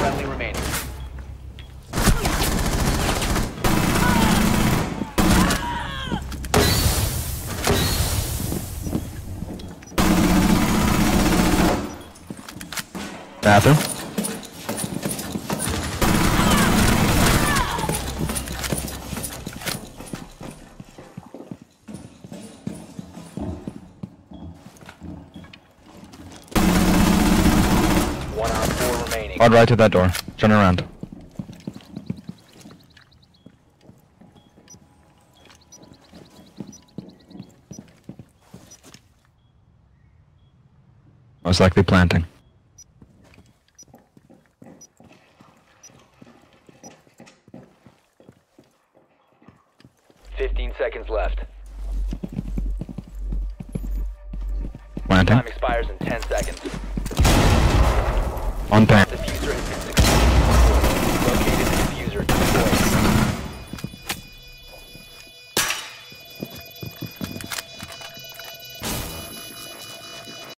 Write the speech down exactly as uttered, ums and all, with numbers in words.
friendly remaining. Bathroom. One on four remaining. Odd right to that door. Turn around. Most likely planting. Fifteen seconds left. Planting. Time expires in ten seconds. On pan.